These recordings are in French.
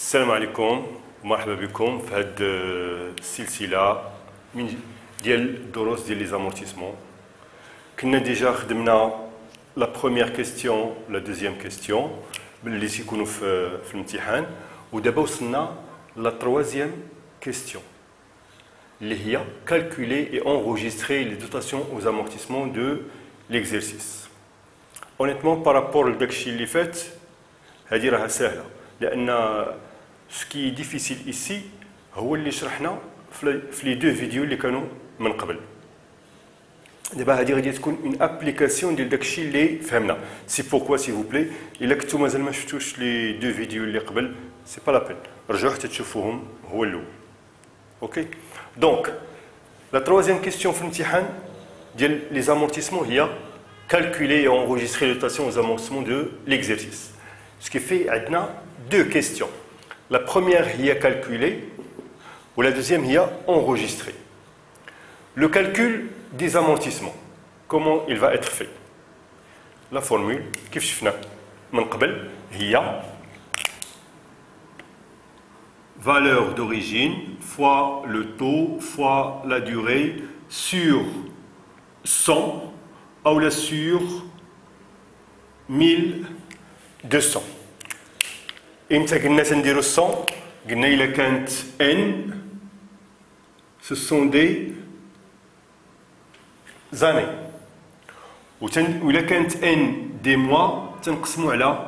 السلام عليكم ومرحبا بكم في هذه السلسله من ديال الدروس ديال لي زامورتيسمون. كنا ديجا خدمنا لا بروميير كيستيون لا دوزيام كيستيون اللي تيكونوا في الامتحان، ودابا وصلنا لا تروازيام كيستيون اللي هي calculer et enregistrer les dotations aux amortissements de l'exercice. Honnêtement par rapport لداكشي اللي فات هذه راها سهله، لان ce qui est difficile ici هو اللي شرحنا في لي دو فيديو اللي كانوا من قبل. دابا هذه غادي تكون اون ابليكاسيون ديال داكشي اللي فهمنا. سي بوركوا سي فو بلي الا كنتو مازال ما شفتوش لي دو فيديو اللي قبل سي با لا بين، رجعوا حتى تشوفوهم هو الاول. اوكي دونك لا تروازيام كيستيون في الامتحان ديال لي زامورتيسمون هي calculer et enregistrer les dotations aux amortissements de l'exercice. Ce qui fait عندنا deux questions. La première est calculer ou la deuxième est enregistrer. Le calcul des amortissements, comment il va être fait? La formule كيف شفنا من قبل هي valeur d'origine fois le taux fois la durée sur 100 ou la sur 1200. امتى قلنا تنديرو 100 قلنا الا كانت n ce sont des années وإلا كانت n des mois تنقسموا على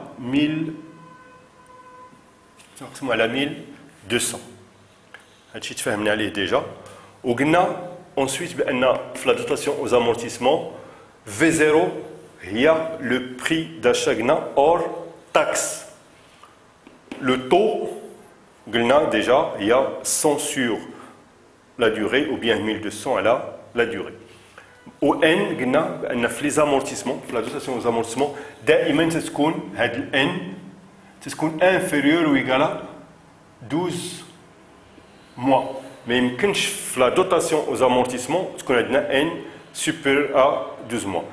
1200. هادشي تفاهمنا عليه ديجا. وقلنا ensuite بان في لا دوتاسيون aux amortissements V0 هي le prix d'achat قلنا hors taxe. Le taux, déjà, il y a 100 sur la durée ou bien 1200 à la durée. Au N, il y a les amortissements, la dotation aux amortissements, دائما تكون هاد ال N تكون inférieur ou égal à 12 mois. Mais يمكنش في la dotation aux amortissements تكون عندنا N supérieur à 12 mois.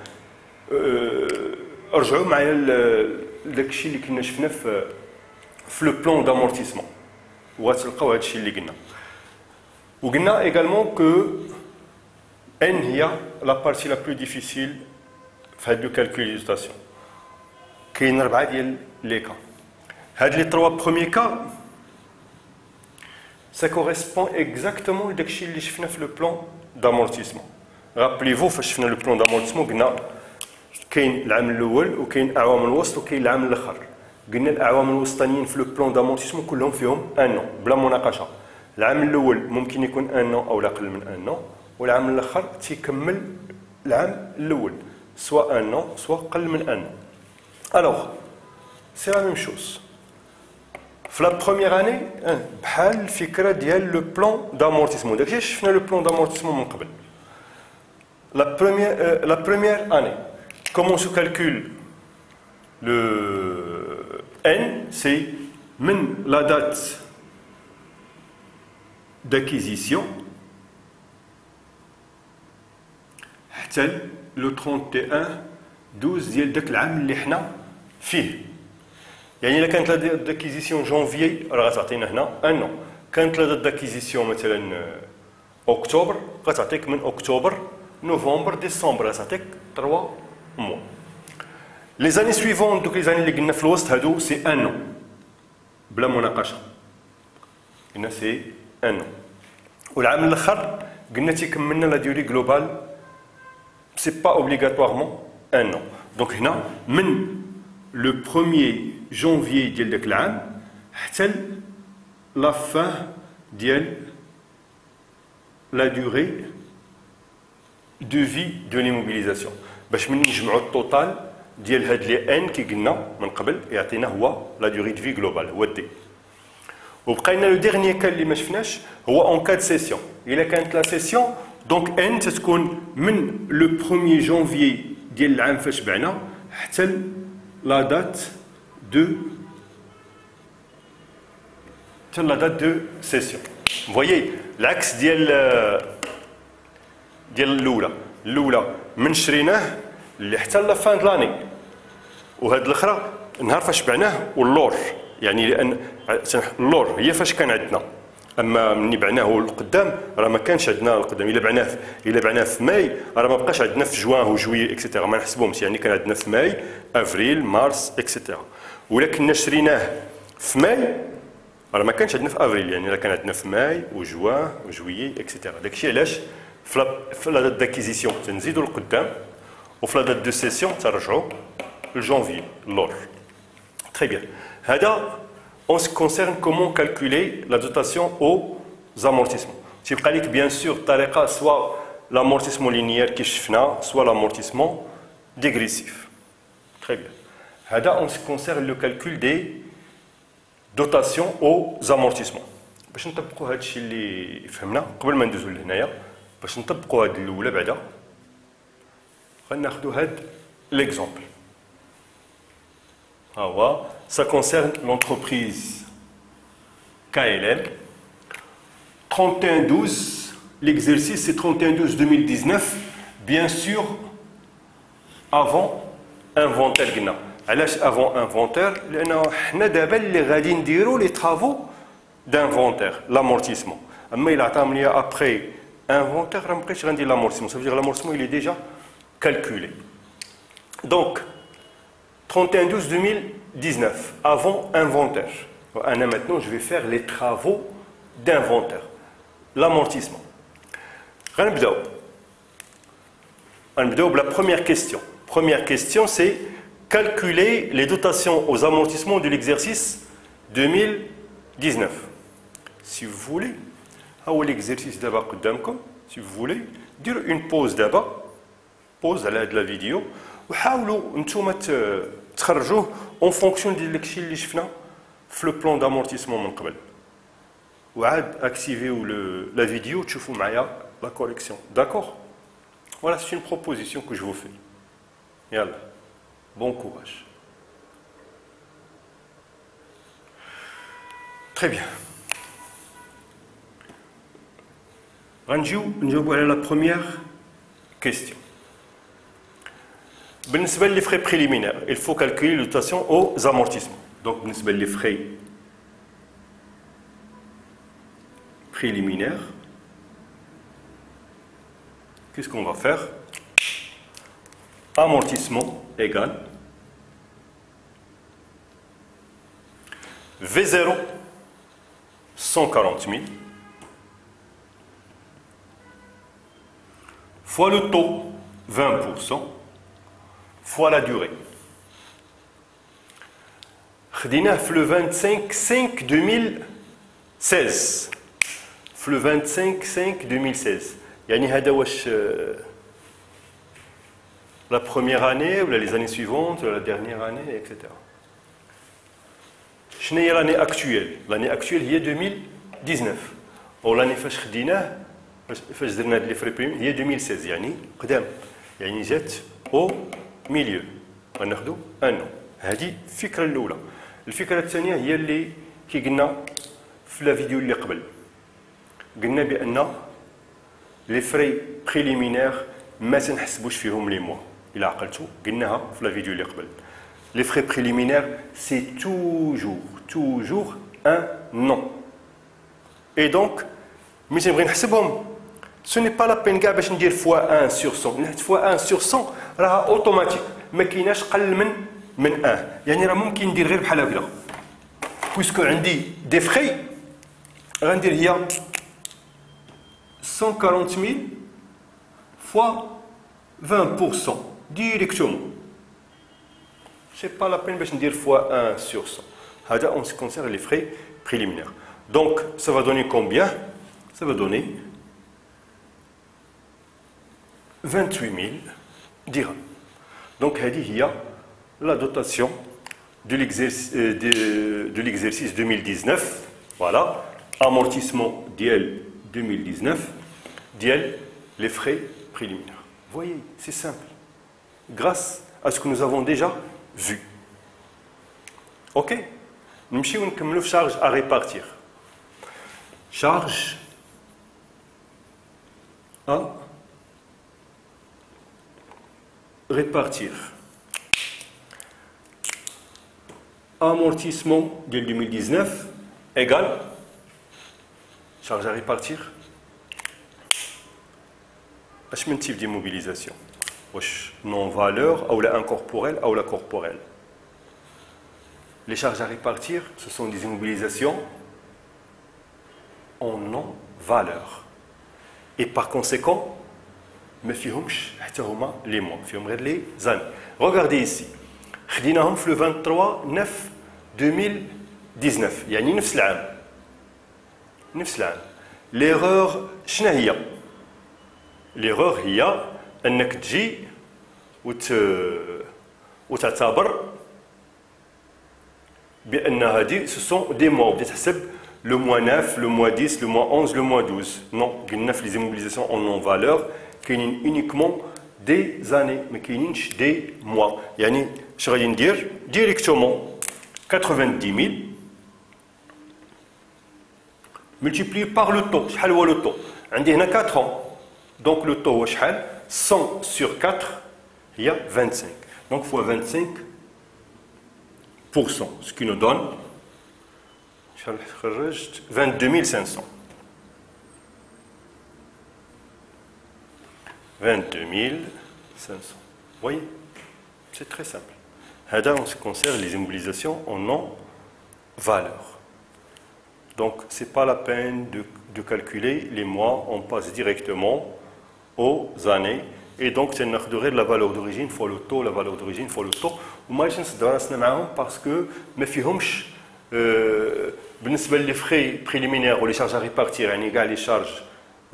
رجعوا معايا لداكشي اللي كنا شفنا في لو بلان d'amortissement وغتلقاو هادشي اللي قلنا. وقلنا également que N هي la partie la plus difficile في هاد لو calcul de dotation. كاين 4 ديال لي كا. هاد لي 3 premiers cas ça correspond exactement لداكشي اللي شفنا في لو بلان d'amortissement. rappelez-vous فاش شفنا لو بلان d'amortissement قلنا كاين العام الاول وكاين اعوام الوسط وكاين العام الاخر. قلنا الاعوام الوسطانيين في لو بلان دامورتيسمون كلهم فيهم ان نو بلا مناقشه. العام الاول ممكن يكون ان نو او اقل من ان نو، والعام الاخر تيكمل العام الاول سواء ان نو سواء اقل من ان نو. الوغ سي لا ميم شوز في لا بروميير اني بحال الفكره ديال لو بلان دامورتيسمون. داكشي شفنا لو بلان دامورتيسمون من قبل. la première année comment se calcule le N, c'est la date d'acquisition حتى le 31/12 ديال داك العام اللي حنا فيه. يعني الا كانت لا دات داكيزيسيون جونفيي راه غتعطينا هنا ان نو. كانت لا دات داكيزيسيون مثلا اكتوبر غتعطيك من اكتوبر نوفمبر ديسمبر غتعطيك 3 mois. Les années suivantes, donc les années اللي قلنا في الوسط هادو سي ان نو بلا مناقشه. قلنا سي ان نو. والعام الاخر قلنا تيكملنا لا ديوري جلوبال سي با اوبليغاتوارمون ان نو. دونك هنا من لو 1er جونفيي ديال داك العام حتى لا فان ديال لا ديوري دو في دو ليموبيليزاسيون باش من نجمعوا التوتال ديال هاد لي ان كي قلنا من قبل يعطينا هو لا دوري دو في جلوبال هو دي. وبقى لنا لو ديرنيي كان اللي ما شفناش هو اون كاد سيسيون. الا كانت لا سيسيون دونك ان تتكون من لو 1er جونفيي ديال العام فاش بعنا حتى لا دات دو سيسيون. فوايي العكس ديال الاولى من شريناه اللي حتى لا فان د لاني، وهاد الاخرى نهار فاش بعناه واللور يعني لان اللور هي فاش كان عندنا، اما ملي بعناه القدام راه ما كانش عندنا القدام. الا بعناه في ماي راه ما بقاش عندنا في جوان وجويي اكسيتيرا، ما نحسبهمش. يعني كان عندنا في ماي افريل مارس اكسيتيرا، ولكن شريناه في ماي راه ما كانش عندنا في افريل. يعني راه كان عندنا في ماي وجوان وجويي اكسيتيرا. داكشي علاش في لا دات داكيزيسيون تنزيدوا القدام، وفي لا دات دو سيسيون ترجعوا لجانفي اللور. Très bien. En ce qui concerne comment calculer la dotation aux amortissements. Si vous avez bien sûr soit l'amortissement linéaire qui est soit l'amortissement dégressif. Très bien. En ce qui concerne le calcul des dotations aux amortissements. باش نطبقوا هذا الشيء اللي فهمنا قبل ما ندوزو لهنايا، باش نطبقوا هذه الاولى بعدا غناخذوا هذا ليكزامبل. Ça concerne l'entreprise KLM. 31-12, l'exercice c'est 31-12-2019, bien sûr avant inventaire. Avant inventaire, nous avons les travaux d'inventaire, l'amortissement. Mais après inventaire, l'amortissement. Ça veut dire que l'amortissement il est déjà calculé. Donc, 31-12-2019, avant inventaire. Maintenant, je vais faire les travaux d'inventaire. L'amortissement. On va la première question. Première question, c'est calculer les dotations aux amortissements de l'exercice 2019. Si vous voulez, l'exercice d'abord, si vous voulez, dire une pause d'abord, pause à l'aide de la vidéo, en fonction de ce que nous le plan d'amortissement. Ou activer la vidéo, tu fais la correction. D'accord? Voilà, c'est une proposition que je vous fais. Yalla, bon courage. Très bien. Nous allons la première question. Les frais préliminaires, il faut calculer la dotation aux amortissements. Donc, les frais préliminaires, qu'est-ce qu'on va faire? Amortissement égale V0, 140 000, fois le taux, 20%, fois la durée. خديناه في le 25/5/2016. في le 25/5/2016. يعني هذا واش la première année ou les années suivantes, la dernière année, etc. شنو هي l'année actuelle? L'année actuelle هي 2019. ou l'année فاش خديناه فاش درنا هاد لي فري بريم هي 2016. يعني قدام، يعني جات au milieu. غناخذوا ان. هذه الفكره الاولى. الفكره الثانيه هي اللي كي قلنا في لا فيديو اللي قبل، قلنا بان لي فري بريليمينير ما تنحسبوش فيهم لي موا. الى عقلتوا قلناها في لا فيديو اللي قبل. لي فري بريليمينير سي توجور ان نون. اي دونك ملي تنبغي نحسبهم ce n'est pas la peine كاع باش ندير fois 1 sur 100. نحط fois 1 sur 100 راها اوتوماتيك، ما كايناش قل من 1. يعني راه ممكن ندير غير بحال هكذا، بويسكو عندي دي فري غندير هي 140 000 fois 20% directement. C'est pas la peine باش ندير fois 1 sur 100. هذا on se concerne les frais préliminaires. Donc ça va donner combien? Ça va donner 28 000 dirhams. Donc هذه هي la dotation de l'exercice 2019. Voilà, amortissement DL 2019, DL les frais préliminaires. Vous voyez, c'est simple. Grâce à ce que nous avons déjà vu. Ok? Nous allons comme le charge à répartir. Charge à répartir. amortissement de 2019 égale charge à répartir. Quel type d'immobilisation? Non-valeur, ou la incorporelle, ou la corporelle. Les charges à répartir, ce sont des immobilisations en non-valeur. Et par conséquent, ما فيهمش حتى هما les mois, فيهم غير les années. Regardez ici. خديناهم في le 23/9/2019 يعني نفس العام. نفس العام. L'erreur شنو هي؟ L'erreur هي انك تجي وتعتبر بان هذه ce sont des mois وبدات تحسب le mois 9, le mois 10, le mois 11, le mois 12. Non, قلنا في les immobilisations en non-valeur كاينين uniquement des années ما كاينينش des mois. يعني اش غادي ندير directement 90 000 multiplié par le taux. شحال هو le taux؟ عندي هنا 4 ans. Donc le taux هو شحال؟ 100 sur 4 هي 25. Donc fois 25%, ce qui nous donne 22 500. 22 500. Vous voyez? C'est très simple. Là, on se concerne les immobilisations en non-valeur. Donc, ce n'est pas la peine de calculer les mois, on passe directement aux années. Et donc, c'est la valeur d'origine fois le taux, la valeur d'origine fois le taux. Moi, je ne parce que ما فيهمش بالنسبة les frais préliminaires ou les charges à répartir, يعني les charges,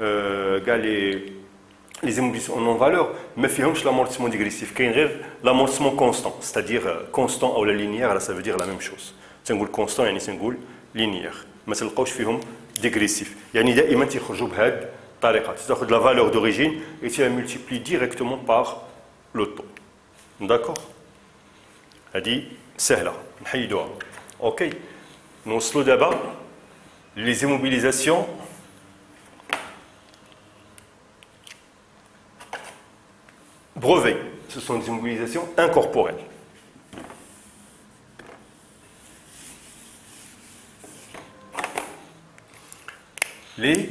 les immobilisations en non-valeur, ما فيهمش l'amortissement dégressif, كاين غير l'amortissement constant, c'est-à-dire constant ou la linéaire, ça veut dire la même chose. تنقول constant يعني تنقول linéaire. ما تلقاوش فيهم dégressif. يعني دائما تيخرجوا بهذه الطريقه، تاخذ la valeur d'origine et tu la multiplies directement par le taux. D'accord? هذه سهله نحيدوها. OK. نوصلوا دابا les immobilisations brevets. Ce sont des immobilisations incorporelles. Les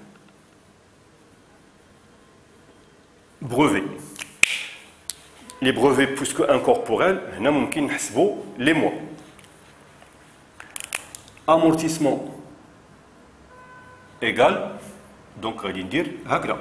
brevets. Les brevets puisque incorporels, nous pouvons نحسبوا les mois. Amortissement égal, donc غادي ندير هكذا.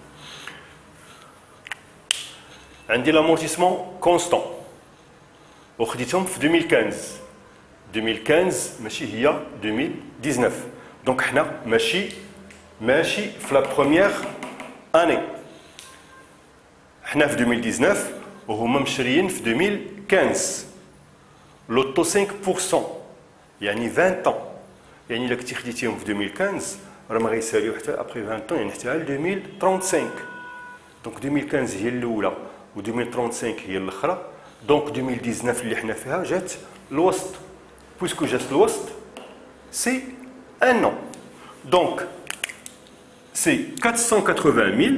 عندي l'amortissement constant. وخديتهم في 2015. 2015 ماشي هي 2019. Donc حنا ماشي في la première année. حنا في 2019 وهما مشريين في 2015. Le taux 5%. يعني 20 ans. يعني إلا كنتي خديتيهم في 2015 راه ما غيساليو حتى après 20 ans يعني حتى 2035. Donc 2015 هي الأولى و 2035 هي الأخرى. Donc 2019 اللي حنا فيها جات الوسط. Puisque جات الوسط c'est un an. Donc c'est 480 000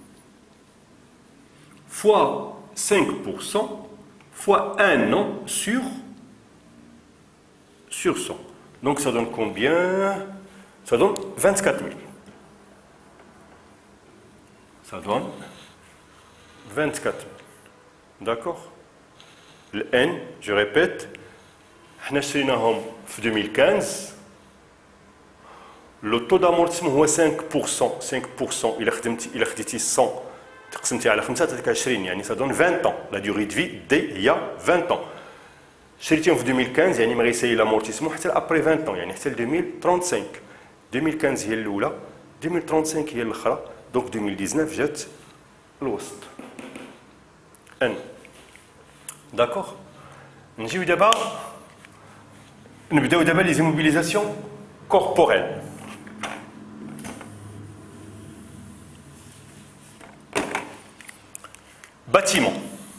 fois 5% fois un an sur 100. Donc ça donne combien? Ça donne 24 000. Ça donne 24 000. D'accord? Le N, je répète, nous avons en 2015. Le taux d'amortissement est 5%. 5%, il a خديتي 100 تقسمتي على 5 تعطيك 20 يعني ça donne 20 ans. La durée de vie il y a 20 ans. شريتيهم في 2015 يعني ما غيسالي l'amortissement حتى après 20 ans يعني حتى 2035. 2015 هي الأولى 2035 هي الأخرى. Donc 2019 جات الوسط. N. D'accord? نجيو دابا نبداو دابا les immobilisations corporelles. Bâtiment.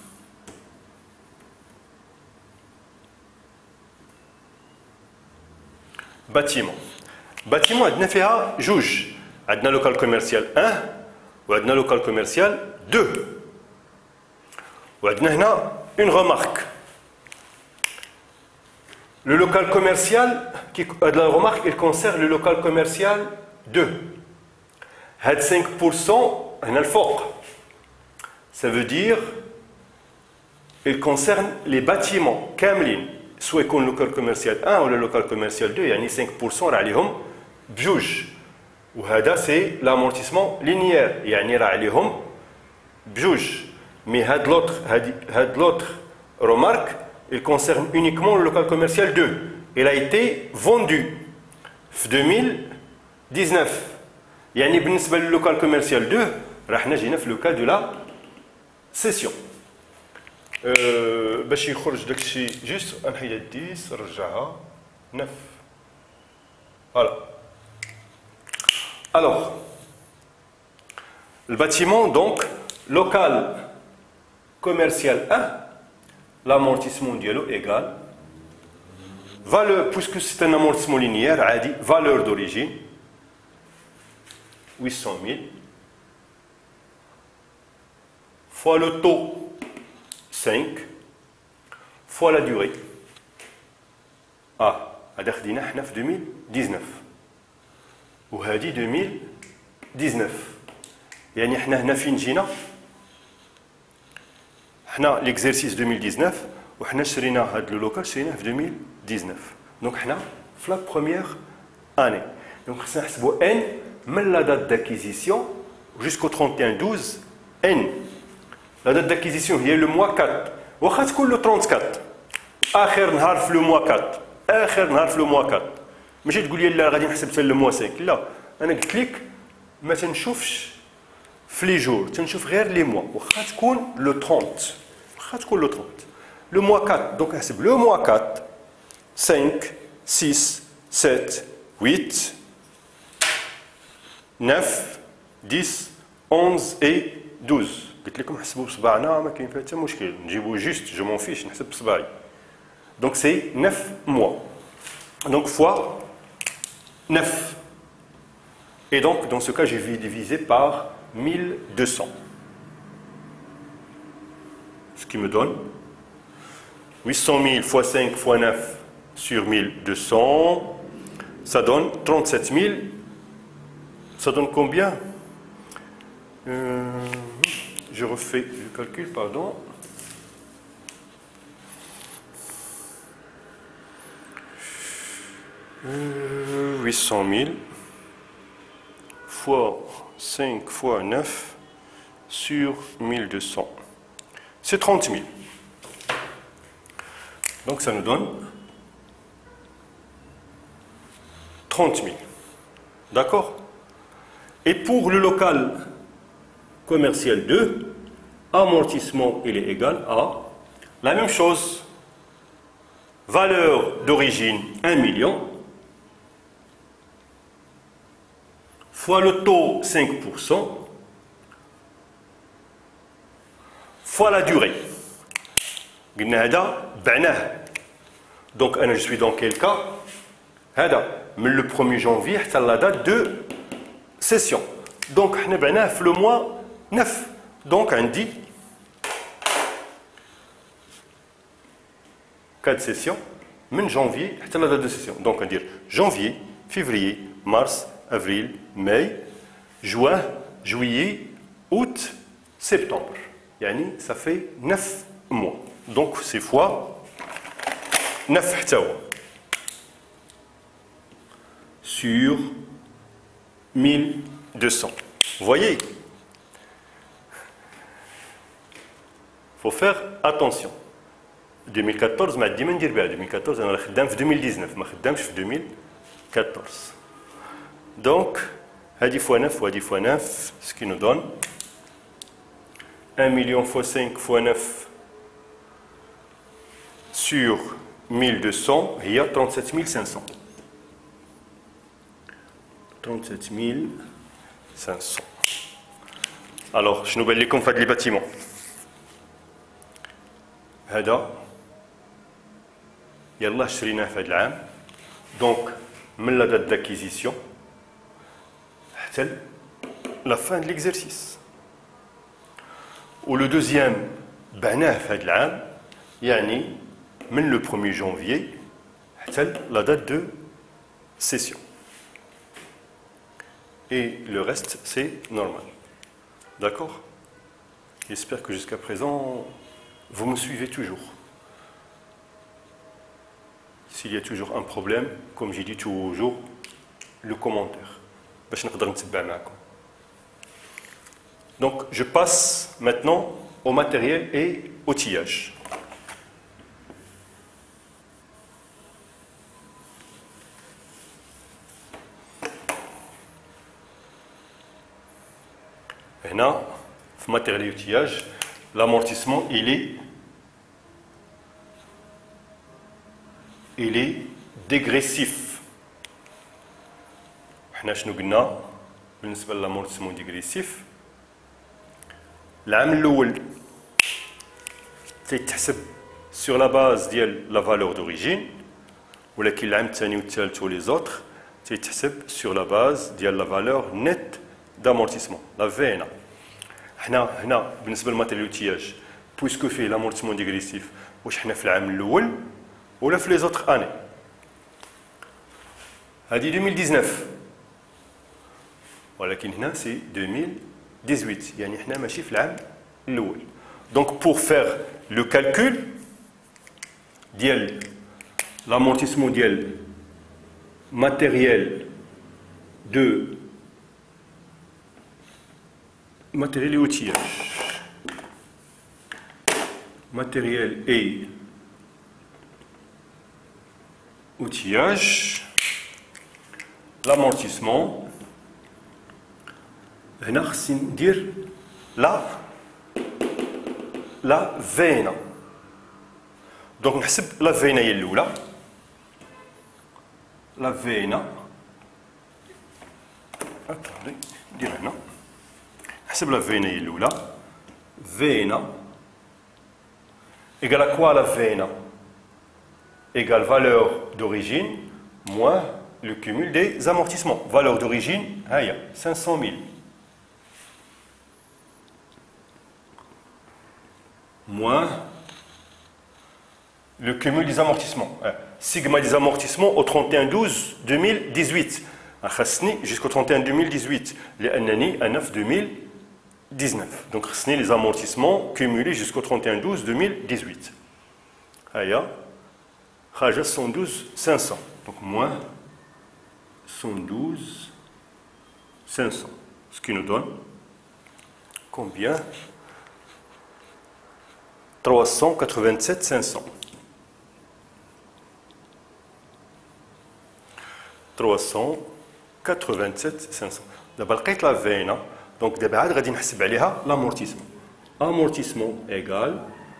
Bâtiment. Bâtiment, عندنا فيها جوج. عندنا local commercial 1 وعندنا local commercial 2. وعندنا هنا une remarque. Le local commercial, la remarque, il concerne le local commercial 2. Had 5%, on a le fort. Ça veut dire, il concerne les bâtiments, كاملين. Soit يكون le local commercial 1 ou le local commercial 2, يعني 5% راه عليهم بجوج. وهذا c'est l'amortissement linéaire, يعني راه عليهم بجوج. Mais had l'autre remarque, il concerne uniquement le local commercial 2. Il a été vendu en 2019. يعني بالنسبة للوكال كوميرسيال 2 راح نجينا في لوكال دو لا سيسيون. باش يخرج داكشي جوست انحيد 10 نرجعها 9. Voilà. Alors, le bâtiment donc local commercial 1, l'amortissement dialo égal valeur, puisque c'est un amortissement linéaire, a dit valeur d'origine 800 000 fois le taux 5 fois la durée. هذا خدينا حنا في 2019 وهذه 2019 يعني حنا هنا فين جينا حنا l'exercice 2019 وحنا شرينا هذا اللوكال شريناه في 2019 دونك حنا في لا بروميير اني دونك خصنا نحسبوا ان من لا دات d'acquisition jusqu'au 31 12 n. La date d'acquisition هي le mois 4 واخا تكون le 34 اخر نهار في le mois 4 اخر نهار في le mois 4 ماشي تقول لي لا غادي نحسب حتى le mois 5 لا انا قلت لك ما تنشوفش في لي جور تنشوف غير لي موا واخا تكون le 30 واخا تكون le 30 le mois 4 دونك نحسب le mois 4 5 6 7 8 9 10 11 et 12 قلت لكم حسبوا بصباعنا ما كاين فيها حتى مشكل نجيبو جوست جو مون فيش نحسب بصباعي دونك سي 9 mois donc fois 9 et donc dans ce cas je vais diviser par 1200 ce qui me donne 800 000 fois 5 fois 9 sur 1200 ça donne 37 000 ça donne combien je refais le calcul, pardon. « 800 000 fois 5 fois 9 sur 1200. C'est 30 000. Donc ça nous donne 30 000. D'accord? Et pour le local commercial 2, amortissement il est égal à la même chose, valeur d'origine 1 million fois le taux 5% fois la durée. Donc je suis dans quel cas? Le 1er janvier à la date de session. Donc on a le mois 9. Donc on dit 4 sessions, min janvier à la date de session. Donc on dit janvier, février, mars, avril, mai, juin, juillet, août, septembre. Yani ça fait 9 mois. Donc c'est fois 9 sur 1200. Vous voyez? Il faut faire attention. 2014 ما عندي ما ندير بها 2014 انا خدام في 2019 ما خدامش في 2014 donc هذه fois 9 وهذه fois 9 ce qui nous donne 1 million fois 5 fois 9 sur 1200 هي 37 500 37 500 alors شنو بان لكم في هذا الباتيمون هذا يلا شريناه في هذا العام دونك من لا دات داكيزيسيون حتى لا فان دو ليكزيرسيس و لو دوزيام بعناه في هذا العام يعني من لو 1er جانفيي la date de cession. Et le reste, c'est normal. D'accord? J'espère que jusqu'à présent, vous me suivez toujours. S'il y a toujours un problème, comme j'ai dit toujours, le commentaire. Donc, je passe maintenant au matériel et outillage. Là, le matériel et outillage, l'amortissement, il est dégressif. Nous avons l'amortissement dégressif. العام الأول تيتحسب sur la base ديال la valeur d'origine, ولكن العام الثاني والثالث ولي زوتر تيتحسب sur la base ديال la valeur nette d'amortissement, la VNA. هنا بالنسبة للماتيريال outillage بويسكو فيه l'amortissement dégressif واش حنا في العام الأول ولا في لي زوتر اني. هذه 2019 ولكن هنا سي 2018 يعني حنا ماشي في العام الاول. دونك pour faire le calcul ديال l'amortissement ديال matériel et outillage, matériel et outillage, l'amortissement. هنا خصني ندير لا فينا. دونك نحسب لا فينا هي الاولى. لا فينا ندير هنا نحسب لا فينا هي الاولى. فينا égale à quoi la vena? Égale valeur d'origine moins le cumul des amortissements. Valeur d'origine, 500 000. Moins le cumul des amortissements. Sigma des amortissements au 31-12-2018. Jusqu'au 31-2018. Les année à 9-2019. Donc, les amortissements cumulés jusqu'au 31-12-2018. Aya, 112 500. Donc, moins 112 500. Ce qui nous donne combien? 387 500. 387 500. D'abord, لقيت la veine. Donc, d'abord, غادي نحسب عليها l'amortissement. Amortissement égale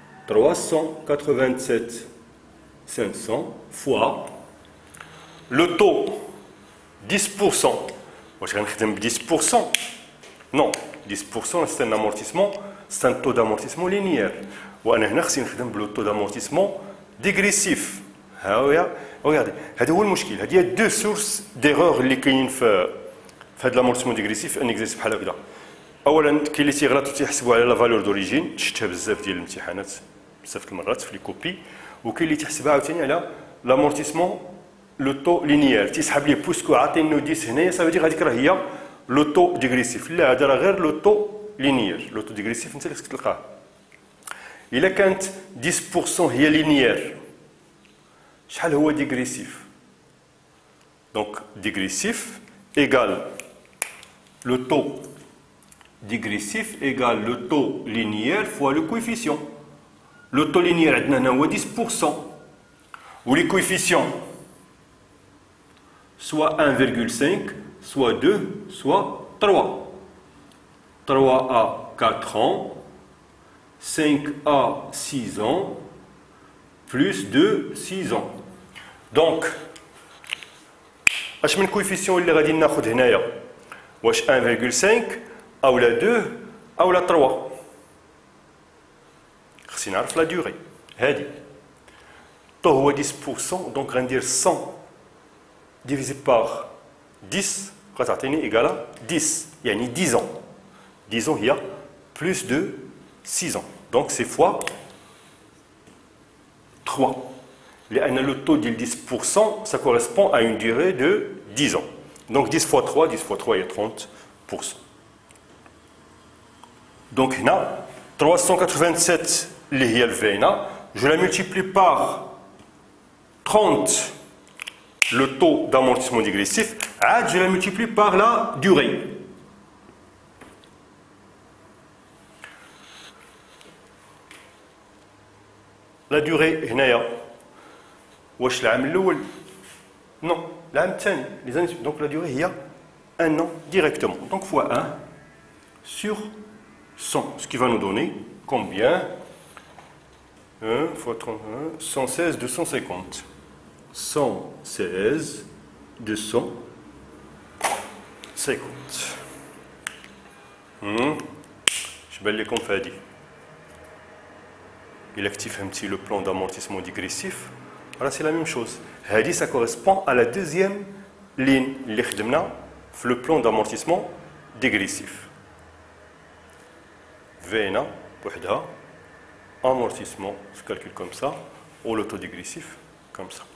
387 500 fois le taux 10%. واش غنخدم ب 10%? Non, 10% c'est un amortissement, c'est un taux d'amortissement linéaire. وانا هنا خصني نخدم بلو taux d'amortissement dégressif. Regardez, هذا هو المشكل. هذه هي دو سورس ديغور اللي كاينين في هذا l'amortissement dégressif ان اكزيست بحال هكذا. اولا كاين اللي تيغلطوا تيحسبوا على لا فالور دوريجين، شفتها بزاف ديال الامتحانات بزاف المرات في لي كوبي، وكاين اللي تيحسبها عاوتاني على l'amortissement لو طو لينيير، تيسحب ليه بوسكو عاطينو 10 هنايا صافي هذيك راه هي لو طو ديغريسيف. لا، هذا راه غير لو طو لينيير. لو طو ديغريسيف انت اللي خصك تلقاه. الا كانت 10% هي لينيير، شحال هو ديغريسيف؟ دونك ديغريسيف égale le taux dégressif égale le taux linéaire fois le coefficient. Le taux linéaire عندنا هنا هو 10%. ou les coefficients soit 1,5, soit 2, soit 3. 3 à 4 ans, 5 à 6 ans, plus 2, 6 ans. Donc, اش من coefficient اللي غادي ناخذ هنايا؟ واش 1,5 او لا 2 او لا 3؟ خصني نعرف لا دوري. هادي الطو هو 10%، دونك غندير 100 divisé par 10 غتعطيني ايكالا 10، يعني 10 ans. 10 ans هي plus de 6 ans. Donc c'est fois 3. Le taux de 10%, ça correspond à une durée de 10 ans. Donc 10 fois 3, 10 fois 3, il y a 30%. Donc là, 387, je la multiplie par 30, le taux d'amortissement dégressif, je la multiplie par la durée. La durée, non, donc la durée, il y a un an directement. Donc fois 1 sur 100, ce qui va nous donner combien? 1 fois 31, 116, 250. 116, 250. Je vais les conférer. Il active un petit le plan d'amortissement dégressif. Voilà, c'est la même chose. Ça correspond à la deuxième ligne le plan d'amortissement dégressif. VNA, amortissement, se calcule comme ça, ou le taux dégressif, comme ça.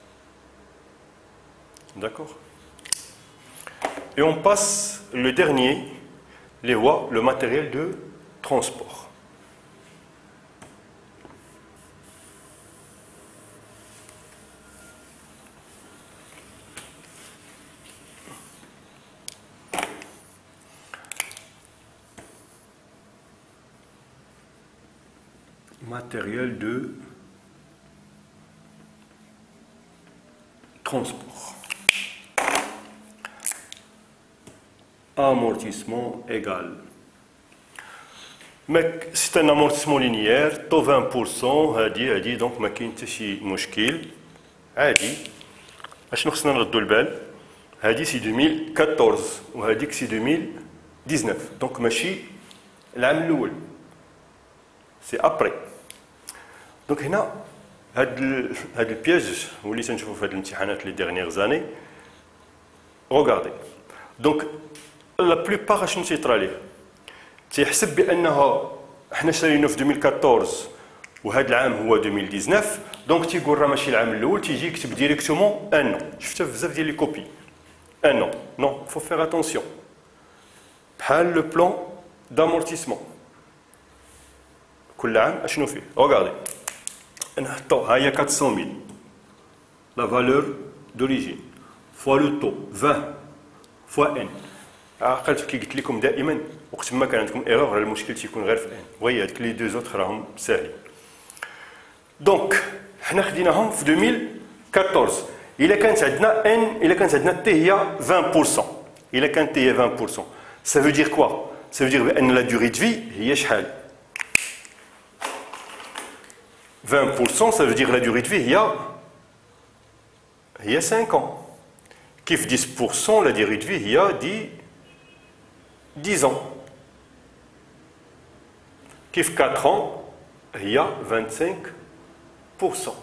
D'accord? Et on passe le dernier, le matériel de transport. Matériel de transport. Amortissement égal. Mais c'est un amortissement linéaire, taux 20%, donc ما كاين حتى شي مشكل. عادي. اشنو خصنا نردوا البال؟ هذه سي 2014 وهذيك سي 2019. donc ماشي العام الاول. C'est après. Donc هنا هاد البياج اللي تنشوفوا في هاد الامتحانات les dernières années. Regardez. Donc la plupart اشنو تيطرا ليه؟ تيحسب بانها حنا شرينا في 2014 وهذا العام هو 2019 دونك تيقول راه ماشي العام الاول تيجي يكتب ديريكتومون ان نو. شفتها في بزاف ديال لي كوبي ان نو. نو فو فير اتونسيون بحال لو بلان دامورتيسمون كل عام اشنو فيه. ريغاردي نحطو ها هي 400000 لا فالور دوريجين فوا لو طو 20 فوا ان. عقلت كي قلت لكم دائما وقت ما كان عندكم ايرور راه المشكل تيكون غير في ان. وهي هذوك لي دو زوتر راهم ساهلين. دونك حنا خديناهم في 2014. الا كانت عندنا ان الا كانت عندنا تي هي 20%. الا كانت تي هي 20% ça veut dire quoi؟ ça veut dire بان لا durée de vie هي شحال؟ 20% ça veut dire la durée de vie هي 5 ans. كيف 10% la durée de vie هي 10 ans. كيف 4 ans هي 25%.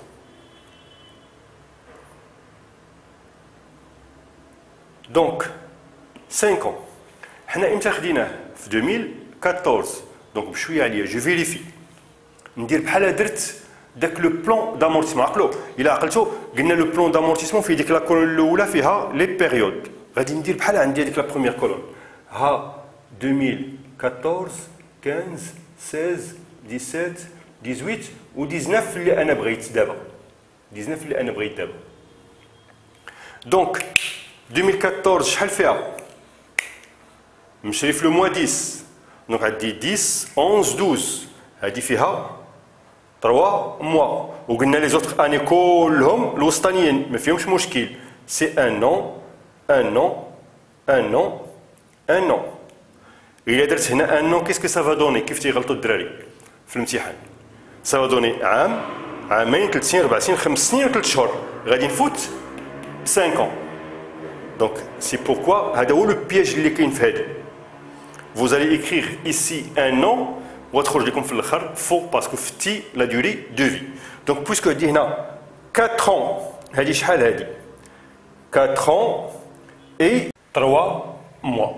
Donc 5 ans. حنا امتى خديناه؟ في 2014. دونك بشويه عليا جو فيريفي ندير بحال درت داك لو بلان دامورتيسمون. عقلوا الا عقلتوا قلنا لو بلان دامورتيسمون في ديك لا كولون الاولى فيها لي بيريود. غادي ندير بحال عندي هذيك لا بروميير كولون ها 2014 15 16 17 18 و 19 اللي انا بغيت دابا. 19 اللي انا بغيت دابا. دونك 2014 شحال فيها؟ مشري في لو موا 10. دونك عندي 10 11 12 هذه فيها 3 موا. وقلنا لي زوتر اني كلهم الوسطانيين ما فيهمش مشكل. سي ان نون ان نون ان نون ان نون. إلا درت هنا ان نون كيسكو سافا دوني؟ كيف تيغلطوا الدراري في الامتحان؟ سافا دوني عام عامين 3 سنين 4 سنين 5 سنين و 3 شهور. غادي نفوت 5 ans. Donc c'est pourquoi هذا هو لو بياج اللي كاين في هذا. Vous allez écrire ici un an وتخرج لكم في الاخر فوق باسكو فتي لا دوري دو في. دونك بويسكو عندي هنا 4 ans هذه شحال هذه؟ 4 ans et 3 mois.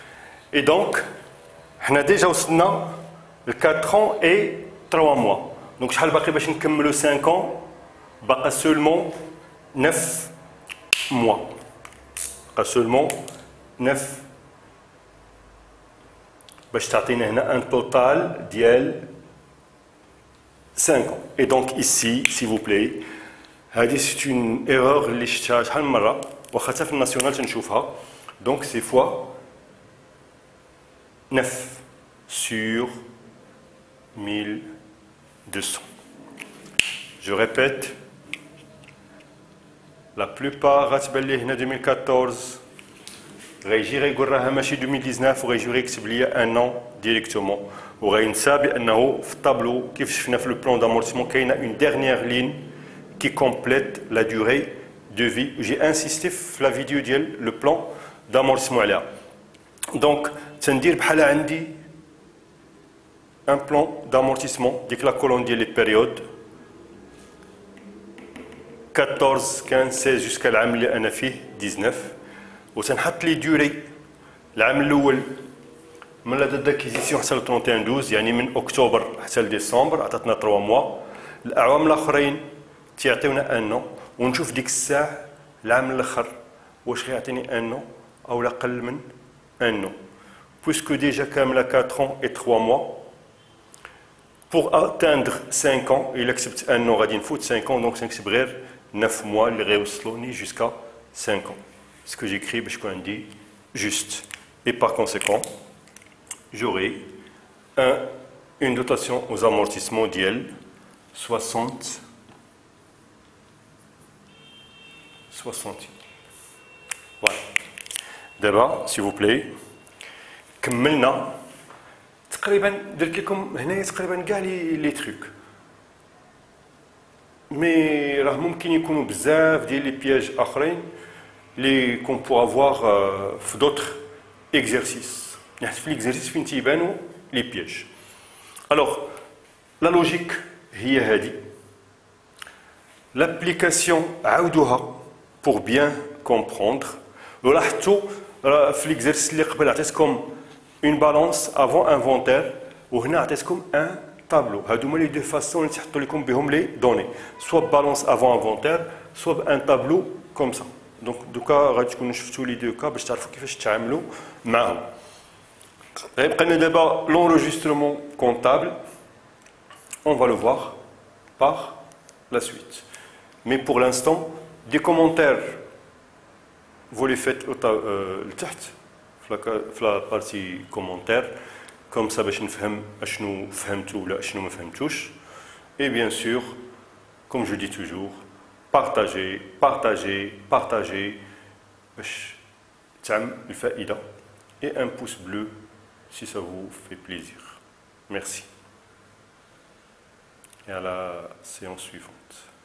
Et donc حنا ديجا وصلنا ل 4 ans et 3 mois. Donc شحال باقي باش نكملوا 5 ans بقى seulement 9 mois. بقى seulement 9 باش تعطينا هنا un total ديال 5 ans. Et donc ici, s'il vous plaît, c'est une erreur اللي شفتها شحال من مرة واخا حتى في الناسيونال تنشوفها. Donc c'est fois 9 sur 1200. Je répète, la plupart غتبان لي هنا 2014 غيجي غيقول راها ماشي 2019 وغيجي غيكتب لي ان an directement وغينسى بانه في الطابلو كيف شفنا في لو بلان d'amortissement كاينه une dernière ligne qui complète la durée de vie. J'ai insisté في la vidéo ديال le plan d'amortissement عليها. Donc تندير بحال عندي un plan d'amortissement ديك لا كولون ديال les périodes 14 15 16 jusqu'à العام اللي انا فيه 19 وتنحط لي دوري العام الاول من لا دات داكيزيسيون حتى ل 31 12 يعني من اكتوبر حتى لديسمبر عطاتنا 3 موا. الاعوام الاخرين تيعطيونا ان نو ونشوف ديك الساعه العام الاخر واش غيعطيني ان نو او لا اقل من ان نو puisque déjà كامله 4 ans et 3 mois. Pour atteindre 5 ans, il accepte un an, غادي نفوت 5 ans, donc c'est غير 9 mois اللي غيوصلوني jusqu'à 5 ans. Ce que j'écris باش يكون عندي juste. Et par conséquent, j'aurai une dotation aux amortissements ديال 60. Voilà. D'abord, s'il vous plaît, كملنا تقريبا درت لكم هنايا تقريبا كاع لي تروك. مي راه ممكن يكونوا بزاف ديال لي بياج اخرين لي كون بو افوار في دوطخ اكزرسيس. يعني في ليكزرسيس فين تيبانوا لي بياج. الوغ لا لوجيك هي هذه. لابليكاسيون عاودوها بور بيان كومبروندر. ولاحظتوا في ليكزرسيس اللي قبل عطيتكم une balance avant inventaire وهنا عطيتكم un tableau. هادو هما لي دو فاسون اللي تحطوا لكم بهم لي دوني soit balance avant inventaire soit un tableau comme ça. Donc دوكا غادي تكونوا شفتوا لي دو كا باش تعرفوا كيفاش تتعاملوا معاهم. غيبقى لنا دابا l'enregistrement comptable. On va le voir par la suite. Mais pour l'instant, des commentaires vous les faites لتحت في لا بارتي كومونتير كوم سا باش نفهم اشنو فهمتوا ولا اشنو ما فهمتوش. Et bien sûr, comme je dis toujours, partagez باش تعم الفائدة. Et un pouce bleu si ça vous fait plaisir. Merci. Et à la séance suivante.